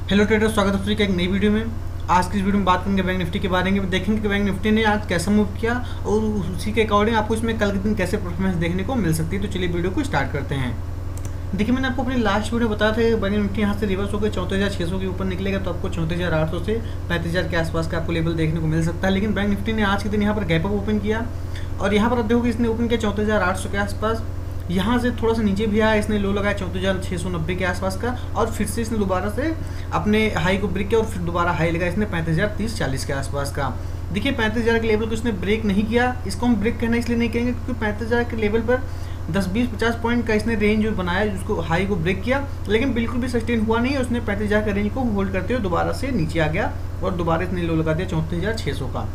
Hello traders, स्वागत है आप सभी का एक नई वीडियो में। आज की इस वीडियो में बात करेंगे बैंक निफ्टी के बारे में। देखेंगे कि बैंक निफ्टी ने आज कैसा मूव किया और उसी के अकॉर्डिंग आपको इसमें कल के दिन कैसे परफॉर्मेंस देखने को मिल सकती है। तो चलिए वीडियो को स्टार्ट करते हैं। देखिए, मैंने आपको अपनी लास्ट वीडियो बताया था कि बैंक निफ्टी यहाँ से रिवर्स होकर 34,600 के ऊपर निकलेगा तो आपको 34,800 से 35,000 के आसपास का आपको लेवल देखने को मिल सकता है। लेकिन बैंक निफ्टी ने आज के दिन यहाँ पर गैप अप ओपन किया और यहाँ पर आप देखोगे इसने ओपन किया 34,800 के आसपास। यहाँ से थोड़ा सा नीचे भी आया, इसने लो लगाया 34,690 के आसपास का और फिर से इसने दोबारा से अपने हाई को ब्रेक किया और फिर दोबारा हाई लगाया इसने 35,030-40 के आसपास का। देखिए, 35,000 के लेवल को इसने ब्रेक नहीं किया। इसको हम ब्रेक कहना इसलिए नहीं कहेंगे क्योंकि 35,000 के लेवल पर 10-20-50 पॉइंट का इसने रेंज जो बनाया जिसको हाई को ब्रेक किया, लेकिन बिल्कुल भी सस्टेन हुआ नहीं। उसने 35,000 का रेंज को होल्ड करते हुए दोबारा से नीचे आ गया और दोबारा इसने लो लगा दिया 34,600 का।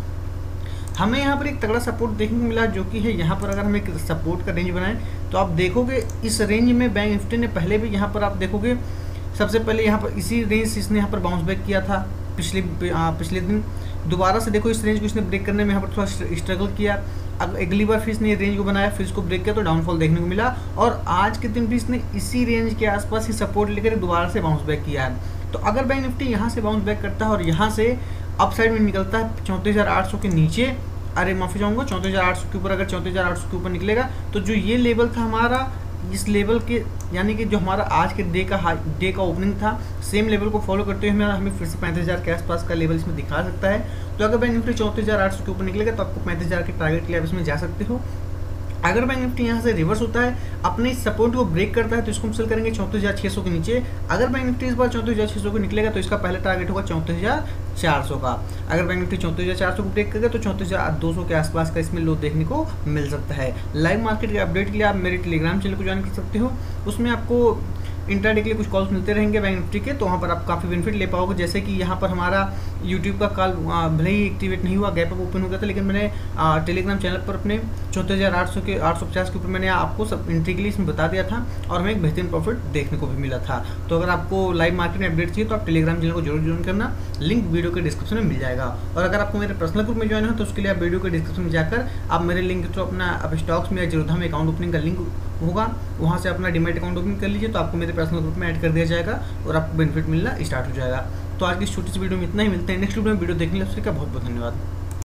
हमें यहाँ पर एक तगड़ा सपोर्ट देखने को मिला जो कि है यहाँ पर। अगर हम एक सपोर्ट का रेंज बनाएं तो आप देखोगे इस रेंज में बैंक निफ्टी ने पहले भी यहाँ पर आप देखोगे सबसे पहले यहाँ पर इसी रेंज से इसने यहाँ पर बाउंस बैक किया था पिछले दिन। दोबारा से देखो इस रेंज को इसने ब्रेक करने में यहाँ पर थोड़ा स्ट्रगल किया। अब अगली बार फिर इसने रेंज को बनाया, फिर इसको ब्रेक किया तो डाउनफॉल देखने को मिला और आज के दिन भी इसने इसी रेंज के आसपास ही सपोर्ट लेकर दोबारा से बाउंस बैक किया है। तो अगर बैंक निफ्टी यहाँ से बाउंस बैक करता है और यहाँ से अप साइड में निकलता है 34,800 के नीचे, अरे माफी चाहूँगा 34,800 के ऊपर, अगर 34,800 के ऊपर निकलेगा तो जो ये लेवल था हमारा, इस लेवल के यानी कि जो हमारा आज के डे का ओपनिंग था, सेम लेवल को फॉलो करते हुए हमें फिर से 35,000 के आसपास का लेवल इसमें दिखा सकता है। तो अगर बैंक निफ्टी 34,800 के ऊपर निकलेगा तो आपको 35,000 के टारगेट के लिए आप इसमें जा सकते हो। अगर बैंक निफ्टी यहाँ से रिवर्स होता है, अपने सपोर्ट को ब्रेक करता है तो इसको हम सेल करेंगे 34,600 के नीचे। अगर बैंक निफ्टी इस बार 34,600 को निकलेगा तो इसका पहला टारगेट होगा 34,400 का। अगर बैंक निफ्टी 34,400 को ब्रेक करेगा तो 34,200 के आसपास का इसमें लो देखने को मिल सकता है। लाइव मार्केट के अपडेट के लिए आप मेरे टेलीग्राम चैनल को ज्वाइन कर सकते हो। उसमें आपको इंट्राडे के लिए कुछ कॉल्स मिलते रहेंगे बैंक निफ्टी के, तो वहाँ पर आप काफ़ी बेनिफिट ले पाओगे। जैसे कि यहाँ पर हमारा यूट्यूब का कॉल भले ही एक्टिवेट नहीं हुआ, गैप अप ओपन हो गया था, लेकिन मैंने टेलीग्राम चैनल पर अपने 34,800 के 850 के ऊपर मैंने आपको सब एंट्री के लिए इसमें बता दिया था और हमें एक बेहतरीन प्रॉफिट देखने को भी मिला था। तो अगर आपको लाइव मार्केट में अपडेट चाहिए तो आप टेलीग्राम चैनल को जरूर ज्वाइन करना, लिंक वीडियो के डिस्क्रिप्शन में मिल जाएगा। और अगर आपको मेरे पर्सनल ग्रुप में ज्वाइन हो तो उसके लिए आप वीडियो के डिस्क्रिप्शन में जाकर आप मेरे लिंक के थ्रू अपना स्टॉक्स में या जीरोधा में अकाउंट ओपनिंग का लिंक होगा, वहाँ से अपना डीमैट अकाउंट ओपन कर लीजिए तो आपको मेरे पर्सनल ग्रुप में ऐड कर दिया जाएगा और आपको बेनिफिट मिलना स्टार्ट हो जाएगा। तो आज की छोटी सी वीडियो में इतना ही, मिलते हैं नेक्स्ट वीडियो में। वीडियो देखने के लिए बहुत बहुत धन्यवाद।